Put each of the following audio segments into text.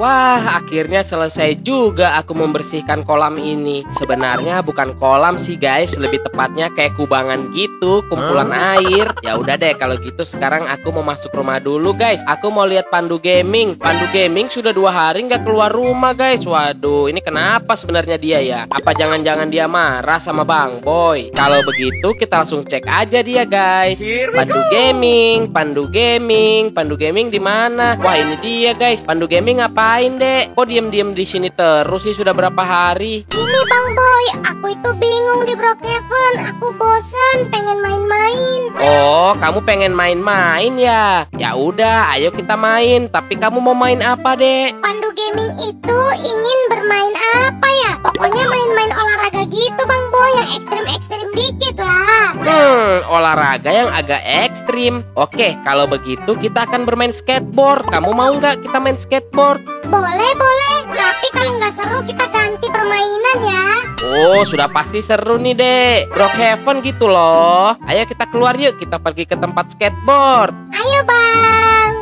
Wah, akhirnya selesai juga aku membersihkan kolam ini. Sebenarnya bukan kolam sih guys, lebih tepatnya kayak kubangan gitu, kumpulan air. Ya udah deh kalau gitu sekarang aku mau masuk rumah dulu guys. Aku mau lihat Pandu Gaming. Pandu Gaming sudah 2 hari nggak keluar rumah guys. Waduh, ini kenapa sebenarnya dia ya? Apa jangan-jangan dia marah sama Bang Boy? Kalau begitu kita langsung cek aja dia guys. Pandu Gaming, Pandu Gaming, Pandu Gaming di mana? Wah ini dia guys. Pandu Gaming ngapain dek? Kok diem-diem di sini terus sih sudah berapa hari? Ini Bang Boy, aku itu bingung di Brookhaven. Aku bosen, pengen main-main. Oh, kamu pengen main-main ya? Ya udah, ayo kita main. Tapi kamu mau main apa dek? Pandu Gaming itu ingin bermain apa ya? Pokoknya main-main olahraga gitu Bang Boy, yang ekstrim-ekstrim dikit lah. Olahraga yang agak ekstrim. Oke, kalau begitu kita akan bermain skateboard. Kamu mau nggak kita main skateboard? Boleh, boleh. Tapi kalau nggak seru kita ganti permainan ya. Oh, sudah pasti seru nih dek. Brookhaven gitu loh. Ayo kita keluar yuk, kita pergi ke tempat skateboard. Ayo Bang.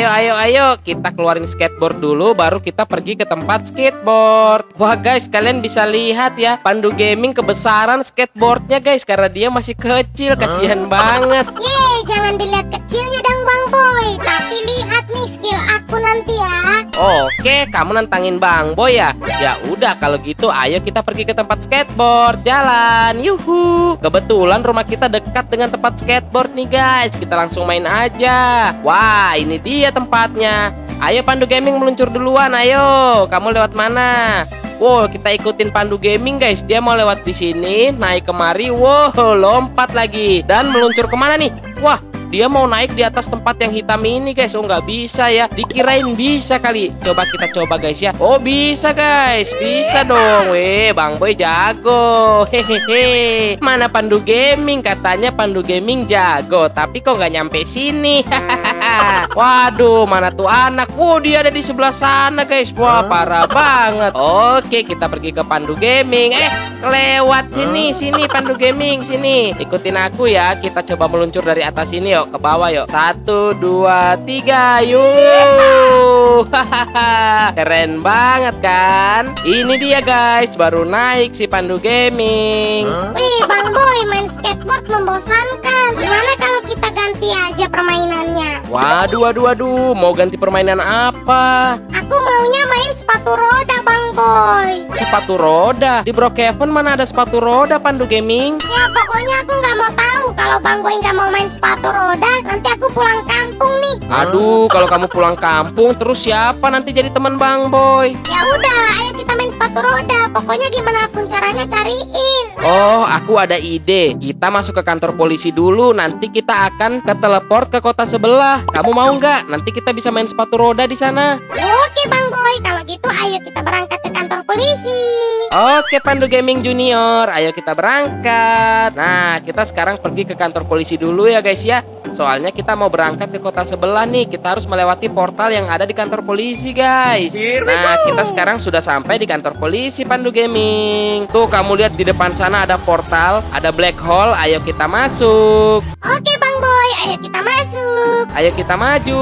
Ayo. Kita keluarin skateboard dulu, baru kita pergi ke tempat skateboard. Wah guys, kalian bisa lihat ya, Pandu Gaming kebesaran skateboardnya guys, karena dia masih kecil, kasihan banget. Yeay, jangan dilihat kecilnya dong Bang Boy. Tapi lihat nih skill aku nanti ya. Oke, kamu nantangin Bang Boy ya? Ya udah kalau gitu, ayo kita pergi ke tempat skateboard. Jalan, yuhu. Kebetulan rumah kita dekat dengan tempat skateboard nih guys. Kita langsung main aja. Wah, ini dia tempatnya. Ayo Pandu Gaming meluncur duluan, ayo. Kamu lewat mana? Wow, kita ikutin Pandu Gaming guys. Dia mau lewat di sini, naik kemari. Wow, lompat lagi dan meluncur kemana nih? Wah, dia mau naik di atas tempat yang hitam ini guys. Oh nggak bisa ya, dikirain bisa kali. Coba kita coba guys ya. Oh bisa guys, bisa dong. Weh, Bang Boy jago. Hehehe. Mana Pandu Gaming? Katanya Pandu Gaming jago, tapi kok nggak nyampe sini. Waduh, mana tuh anak? Wow, dia ada di sebelah sana guys. Wah, parah banget. Oke, kita pergi ke Pandu Gaming. Lewat sini Pandu Gaming, sini. Ikutin aku ya. Kita coba meluncur dari atas sini yuk, ke bawah yuk. 1, 2, 3, yuk. Keren banget kan? Ini dia guys, baru naik si Pandu Gaming. Wih Bang Boy, main skateboard membosankan. Gimana kalau kita ganti aja permainannya? Waduh, mau ganti permainan apa? Aku maunya main sepatu roda Bang Boy. Sepatu roda? Di Brookhaven mana ada sepatu roda Pandu Gaming? Ya pokoknya aku nggak mau tahu. Kalau Bang Boy nggak mau main sepatu roda, nanti aku pulang kampung nih. Aduh, kalau kamu pulang kampung, terus siapa nanti jadi teman Bang Boy? Ya udah, ayo kita main sepatu roda. Pokoknya gimana pun caranya cariin. Oh, aku ada ide. Kita masuk ke kantor polisi dulu. Nanti kita akan ke teleport ke kota sebelah. Kamu mau nggak? Nanti kita bisa main sepatu roda di sana. Oke Bang Boy, kalau gitu ayo kita berangkat ke kantor polisi. Oke Pandu Gaming Junior, ayo kita berangkat. Nah, kita sekarang pergi ke kantor polisi dulu ya guys ya. Soalnya kita mau berangkat ke kota sebelah nih. Kita harus melewati portal yang ada di kantor polisi guys. Nah, kita sekarang sudah sampai di kantor polisi Pandu Gaming. Tuh kamu lihat di depan sana ada portal, ada black hole. Ayo kita masuk. Oke Bang Boy, ayo kita masuk. Ayo kita maju,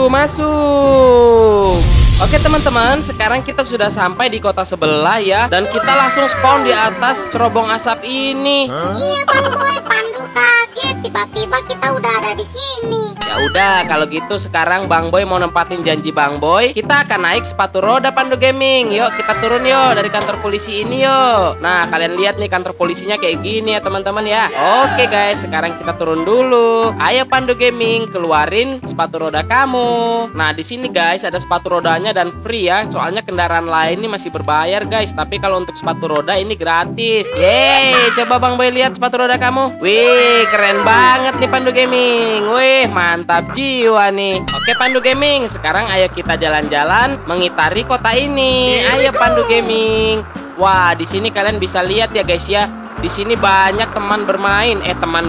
masuk. Oke teman-teman, sekarang kita sudah sampai di kota sebelah ya. Dan kita langsung spawn di atas cerobong asap ini. Iya Bang Boy, Pandu kaget. Tiba-tiba kita udah ada di sini. Ya udah, kalau gitu sekarang Bang Boy mau nempatin janji Bang Boy. Kita akan naik sepatu roda Pandu Gaming. Yuk kita turun yuk dari kantor polisi ini yuk. Nah kalian lihat nih kantor polisinya kayak gini ya teman-teman ya. Oke guys, sekarang kita turun dulu. Ayo Pandu Gaming, keluarin sepatu roda kamu. Nah di sini guys ada sepatu rodanya dan free ya. Soalnya kendaraan lain ini masih berbayar guys. Tapi kalau untuk sepatu roda ini gratis. Yeay, coba Bang Boy lihat sepatu roda kamu. Wih, keren banget nih Pandu Gaming. Wih, mantap jiwa nih. Oke Pandu Gaming, sekarang ayo kita jalan-jalan mengitari kota ini. Ayo Pandu Gaming. Wah, di sini kalian bisa lihat ya guys ya. Di sini banyak teman bermain.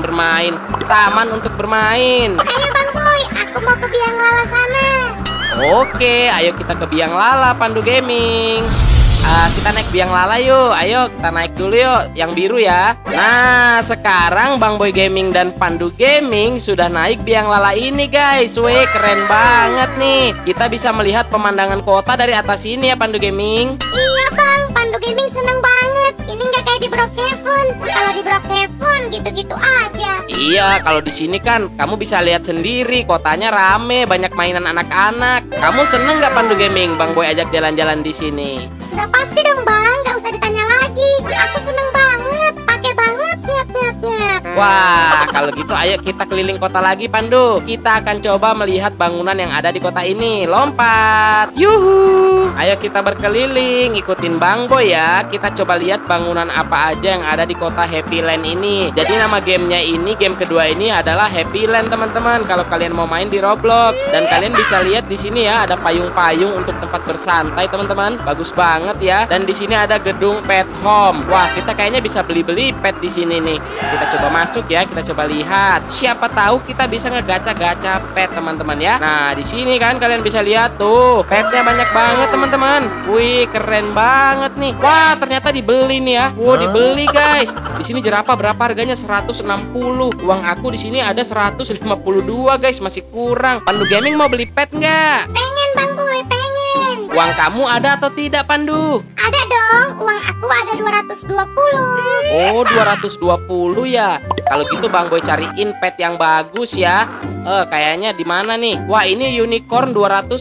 Taman untuk bermain. Ayo Bang Boy, aku mau ke Biang Lala sana. Oke, ayo kita ke Biang Lala Pandu Gaming. Kita naik biang lala yuk. Ayo kita naik dulu yuk, yang biru ya. Nah, sekarang Bang Boy Gaming dan Pandu Gaming sudah naik biang lala ini guys. Wih, keren banget nih. Kita bisa melihat pemandangan kota dari atas ini ya Pandu Gaming. Iya bang, Pandu Gaming seneng banget. Ini nggak kayak di Brookhaven. Kalau di Brookhaven gitu-gitu aja. Iya, kalau di sini kan kamu bisa lihat sendiri, kotanya rame, banyak mainan anak-anak. Kamu seneng nggak Pandu Gaming Bang Boy ajak jalan-jalan di sini? Sudah pasti dong bang, nggak usah ditanya lagi. Aku seneng banget, pakai banget lihat. Wah, kalau gitu ayo kita keliling kota lagi Pandu. Kita akan coba melihat bangunan yang ada di kota ini. Lompat. Yuhu. Ayo kita berkeliling, ikutin Bang Boy ya. Kita coba lihat bangunan apa aja yang ada di kota Happy Land ini. Jadi nama gamenya ini, game kedua ini adalah Happy Land teman-teman. Kalau kalian mau main di Roblox, dan kalian bisa lihat di sini ya ada payung-payung untuk tempat bersantai teman-teman. Bagus banget ya. Dan di sini ada gedung pet home. Wah, kita kayaknya bisa beli-beli pet di sini nih. Kita coba masuk ya, kita coba lihat. Siapa tahu kita bisa ngegacha-gacha pet teman-teman ya. Nah, di sini kan kalian bisa lihat tuh, petnya banyak banget teman-teman. Wih, keren banget nih. Wah, ternyata dibeli nih ya. Wow, dibeli guys. Di sini jerapah berapa harganya? 160. Uang aku di sini ada 152 guys, masih kurang. Pandu Gaming mau beli pet nggak? Pengen Bang Boy, pengen. Uang kamu ada atau tidak Pandu? Ada dong, uang aku ada 220. Oh, 220 ya. Kalau gitu Bang Boy cariin pet yang bagus ya. Kayaknya di mana nih? Wah, ini unicorn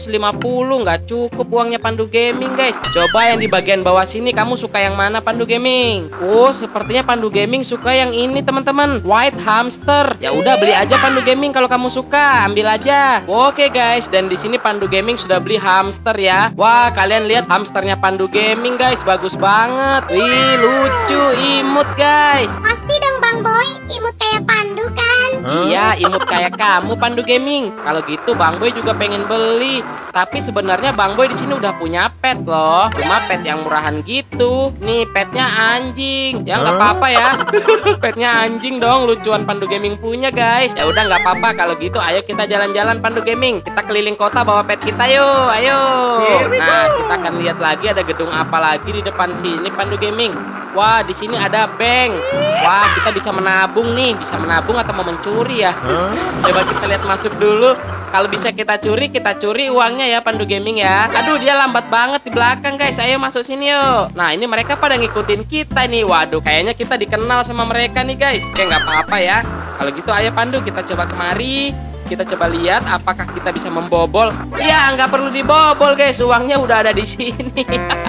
250. Nggak cukup uangnya Pandu Gaming guys. Coba yang di bagian bawah sini, kamu suka yang mana Pandu Gaming? Oh, sepertinya Pandu Gaming suka yang ini teman-teman, white hamster. Ya udah, beli aja Pandu Gaming kalau kamu suka, ambil aja. Oke guys, dan di sini Pandu Gaming sudah beli hamster ya. Wah, kalian lihat hamsternya Pandu Gaming guys, bagus banget. Wih, lucu, imut guys. Pasti dong Bang Boy, imut kayak Pandu kan? Iya, imut kayak kamu Pandu Gaming. Kalau gitu Bang Boy juga pengen beli. Tapi sebenarnya Bang Boy di sini udah punya pet loh. Cuma pet yang murahan gitu. Nih, petnya anjing. Ya nggak apa-apa ya. Petnya anjing dong, lucuan Pandu Gaming punya guys. Ya udah nggak apa-apa kalau gitu. Ayo kita jalan-jalan Pandu Gaming. Kita keliling kota bawa pet kita yuk. Ayo. Nah, kita akan lihat lagi ada gedung apa lagi di depan sini Pandu Gaming. Wah, di sini ada bank. Wah, kita bisa menabung nih. Bisa menabung atau mau mencuri ya? Coba kita lihat masuk dulu. Kalau bisa kita curi uangnya ya Pandu Gaming ya. Aduh, dia lambat banget di belakang guys. Ayo masuk sini yuk. Nah, ini mereka pada ngikutin kita nih. Waduh, kayaknya kita dikenal sama mereka nih guys. Oke, nggak apa-apa ya. Kalau gitu ayo Pandu, kita coba kemari. Kita coba lihat apakah kita bisa membobol. Ya, nggak perlu dibobol guys. Uangnya udah ada di sini.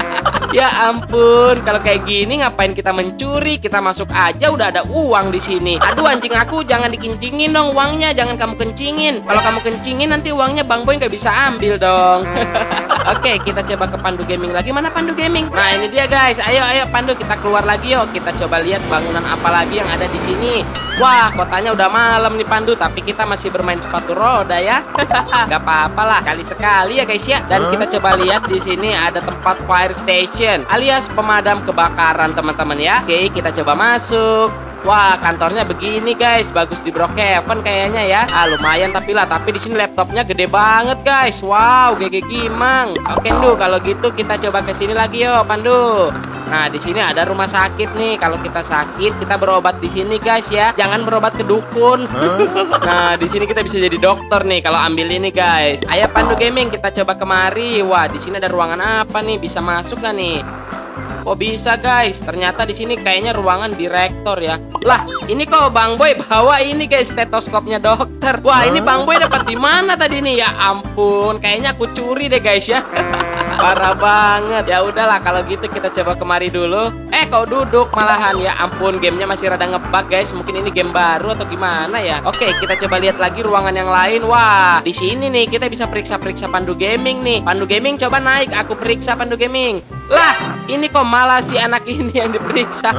Ya ampun, kalau kayak gini ngapain kita mencuri? Kita masuk aja udah ada uang di sini. Aduh, anjing aku, jangan dikencingin dong uangnya, jangan kamu kencingin. Kalau kamu kencingin nanti uangnya Bang Boy nggak bisa ambil dong. Oke, kita coba ke Pandu Gaming lagi. Mana Pandu Gaming? Nah, ini dia guys. Ayo Pandu, kita keluar lagi yuk. Kita coba lihat bangunan apa lagi yang ada di sini. Wah, kotanya udah malam nih Pandu, tapi kita masih bermain sepatu roda ya. Gak apa-apa lah, kali-sekali ya guys ya. Dan kita coba lihat di sini ada tempat fire station alias pemadam kebakaran teman-teman ya. Oke, kita coba masuk. Wah, kantornya begini guys, bagus di Brookhaven kayaknya ya. Lumayan tapi di sini laptopnya gede banget guys. Wow, GG Gimang. Oke, Ndu, kalau gitu kita coba ke sini lagi yuk, Pandu. Nah, di sini ada rumah sakit nih. Kalau kita sakit, kita berobat di sini guys ya. Jangan berobat ke dukun. Nah, di sini kita bisa jadi dokter nih kalau ambil ini guys. Ayo Pandu Gaming, kita coba kemari. Wah, di sini ada ruangan apa nih? Bisa masuk nggak nih? Oh, bisa guys. Ternyata di sini kayaknya ruangan direktor ya. Lah, ini kok Bang Boy bawa ini guys, stetoskopnya dokter. Wah, ini Bang Boy dapat di mana tadi nih? Ya ampun, kayaknya aku curi deh guys ya. Parah banget. Ya udahlah kalau gitu kita coba kemari dulu. Kau duduk malahan. Ya ampun, gamenya masih rada ngebug guys. Mungkin ini game baru atau gimana ya. Oke, kita coba lihat lagi ruangan yang lain. Wah, di sini nih kita bisa periksa-periksa Pandu Gaming nih. Pandu Gaming coba naik, aku periksa Pandu Gaming. Lah, ini kok malah si anak ini yang diperiksa.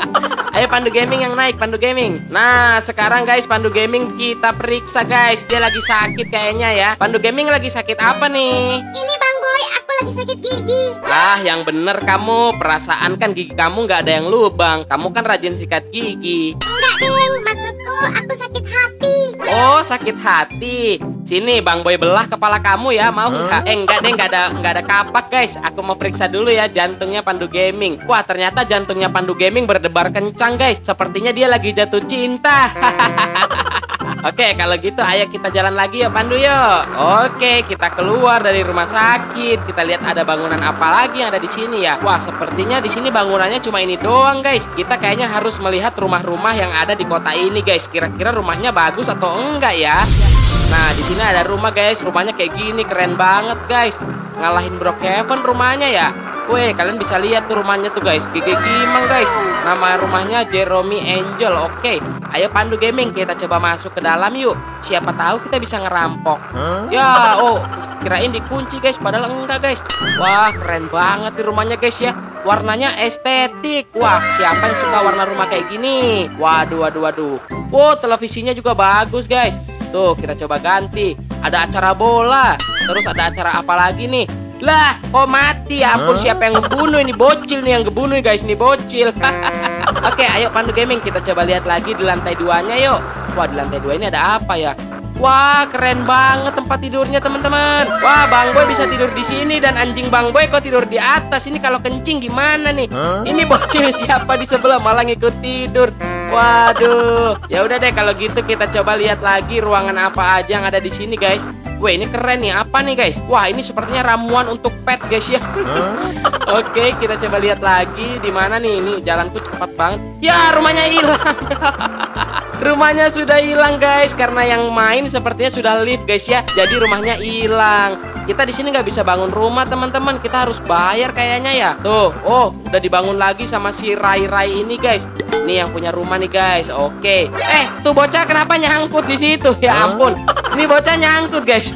Ayo Pandu Gaming yang naik, Pandu Gaming. Nah, sekarang guys Pandu Gaming kita periksa guys. Dia lagi sakit kayaknya ya. Pandu Gaming lagi sakit apa nih? Ini Bang Boy, aku lagi sakit gigi. Yang bener kamu. Perasaan kan gigi kamu nggak ada yang lubang. Kamu kan rajin sikat gigi. Enggak Enggak, Deng. Maksudku aku sakit hati. Oh, sakit hati. Sini Bang Boy belah kepala kamu ya, mau nggak? Enggak deh, nggak ada kapak guys. Aku mau periksa dulu ya jantungnya Pandu Gaming. Wah, ternyata jantungnya Pandu Gaming berdebar kencang guys. Sepertinya dia lagi jatuh cinta. Oke, kalau gitu ayo kita jalan lagi ya Pandu yuk. Oke, kita keluar dari rumah sakit. Kita lihat ada bangunan apa lagi yang ada di sini ya. Wah, sepertinya di sini bangunannya cuma ini doang guys. Kita kayaknya harus melihat rumah-rumah yang ada di kota ini guys. Kira-kira rumahnya bagus atau enggak ya? Nah, di sini ada rumah guys. Rumahnya kayak gini, keren banget guys. Ngalahin Brookhaven rumahnya ya. Weh, kalian bisa lihat tuh rumahnya tuh guys. Gigi Gimang guys. Nama rumahnya Jeremy Angel. Oke, ayo Pandu Gaming kita coba masuk ke dalam yuk. Siapa tahu kita bisa ngerampok. Ya, oh, kirain dikunci guys, padahal enggak guys. Wah, keren banget di rumahnya guys ya. Warnanya estetik. Wah, siapa yang suka warna rumah kayak gini? Waduh, waduh, waduh. Wow, televisinya juga bagus guys. Tuh, kita coba ganti. Ada acara bola. Terus ada acara apa lagi nih? Lah, kok mati? Ya ampun, siapa yang ngebunuh? Ini bocil nih yang ngebunuh guys, ini bocil. Oke, ayo Pandu Gaming kita coba lihat lagi di lantai 2-nya yuk. Wah, di lantai 2 ini ada apa ya? Wah, keren banget tempat tidurnya teman-teman. Wah, Bang Boy bisa tidur di sini dan anjing Bang Boy kok tidur di atas. Ini kalau kencing gimana nih? Ini bocil siapa di sebelah malah ngikut tidur. Waduh. Ya udah deh kalau gitu kita coba lihat lagi ruangan apa aja yang ada di sini guys. Wah, ini keren nih. Apa nih guys? Wah, ini sepertinya ramuan untuk pet guys ya. Oke, kita coba lihat lagi di mana nih. Ini jalanku cepat banget. Ya, rumahnya hilang. Rumahnya sudah hilang guys karena yang main sepertinya sudah live guys ya. Jadi rumahnya hilang. Kita di sini nggak bisa bangun rumah teman-teman. Kita harus bayar kayaknya ya. Tuh, oh udah dibangun lagi sama si Rai ini guys. Ini yang punya rumah nih guys. Oke. Tuh bocah kenapa nyangkut di situ? Ya ampun. Ini bocah nyangkut guys.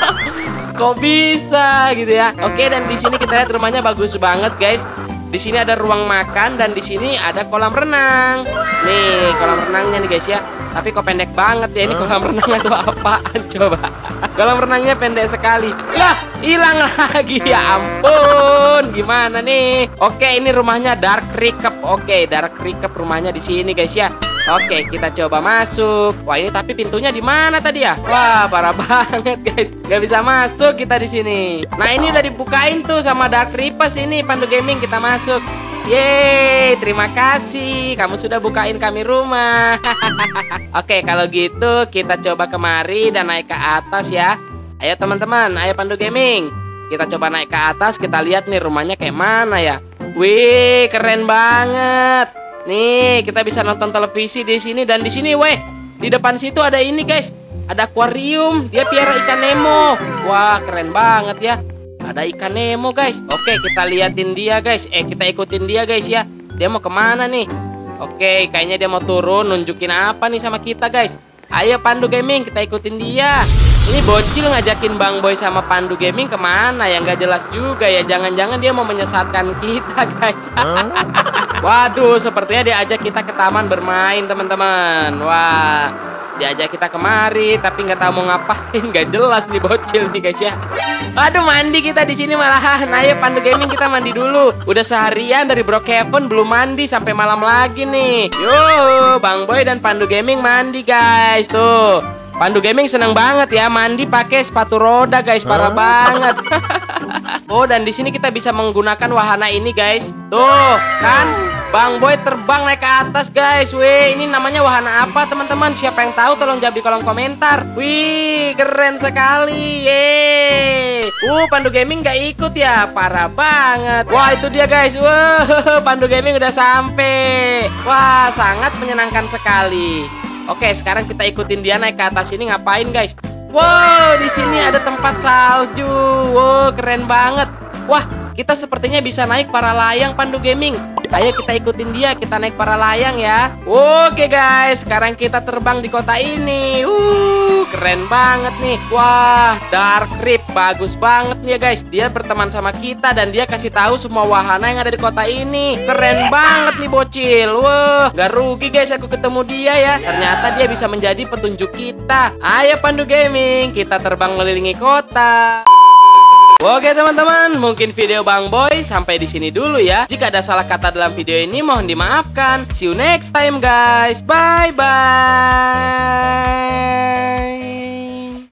Kok bisa gitu ya? Oke, dan di sini kita lihat rumahnya bagus banget guys. Di sini ada ruang makan dan di sini ada kolam renang. Nih, kolam renangnya nih guys ya. Tapi kok pendek banget ya, ini kolam renang atau apaan coba? Kolam renangnya pendek sekali. Lah, hilang lagi ya ampun. Gimana nih? Oke, ini rumahnya Dark Recap. Oke, Dark Recap rumahnya di sini guys ya. Oke, kita coba masuk. Wah, ini tapi pintunya di mana tadi ya? Wah, parah banget guys. Gak bisa masuk kita di sini. Nah, ini udah dibukain tuh sama Dark Reapers ini Pandu Gaming, kita masuk. Yeay, terima kasih. Kamu sudah bukain kami rumah. Oke, kalau gitu kita coba kemari dan naik ke atas ya. Ayo teman-teman, ayo Pandu Gaming. Kita coba naik ke atas, kita lihat nih rumahnya kayak mana ya. Wih, keren banget. Nih, kita bisa nonton televisi di sini dan di sini, weh. Di depan situ ada ini, guys. Ada akuarium. Dia piara ikan Nemo. Wah, keren banget ya. Ada ikan Nemo, guys. Oke, kita liatin dia, guys. Kita ikutin dia, guys ya. Dia mau kemana nih? Oke, kayaknya dia mau turun. Nunjukin apa nih sama kita, guys? Ayo Pandu Gaming, kita ikutin dia. Ini bocil ngajakin Bang Boy sama Pandu Gaming kemana ya? Nggak jelas juga ya. Jangan-jangan dia mau menyesatkan kita, guys. Waduh, sepertinya diajak kita ke taman bermain, teman-teman. Wah, diajak kita kemari, tapi nggak tahu mau ngapain. Nggak jelas nih bocil nih, guys ya. Aduh, mandi kita di sini malahan. Ayo Pandu Gaming kita mandi dulu. Udah seharian dari Brookhaven belum mandi sampai malam lagi nih. Yo, Bang Boy dan Pandu Gaming mandi, guys. Tuh, Pandu Gaming seneng banget ya mandi pakai sepatu roda, guys. Parah banget. Oh, dan di sini kita bisa menggunakan wahana ini, guys. Tuh, kan? Bang Boy terbang naik ke atas, guys. Wih, ini namanya wahana apa, teman-teman? Siapa yang tahu tolong jawab di kolom komentar. Wih, keren sekali. Yeay. Pandu Gaming nggak ikut ya? Parah banget. Wah, itu dia, guys. Wah, Pandu Gaming udah sampai. Wah, sangat menyenangkan sekali. Oke, sekarang kita ikutin dia naik ke atas ini ngapain, guys? Wow, di sini ada tempat salju. Wow, keren banget. Wah, kita sepertinya bisa naik para layang Pandu Gaming. Ayo kita ikutin dia, kita naik para layang ya. Oke guys, sekarang kita terbang di kota ini. Keren banget nih. Wah, Dark Rip bagus banget nih ya guys. Dia berteman sama kita dan dia kasih tahu semua wahana yang ada di kota ini. Keren banget nih bocil. Wah, gak rugi guys aku ketemu dia ya. Ternyata dia bisa menjadi petunjuk kita. Ayo Pandu Gaming, kita terbang mengelilingi kota. Oke teman-teman, mungkin video Bang Boy sampai di sini dulu ya. Jika ada salah kata dalam video ini mohon dimaafkan. See you next time guys. Bye bye.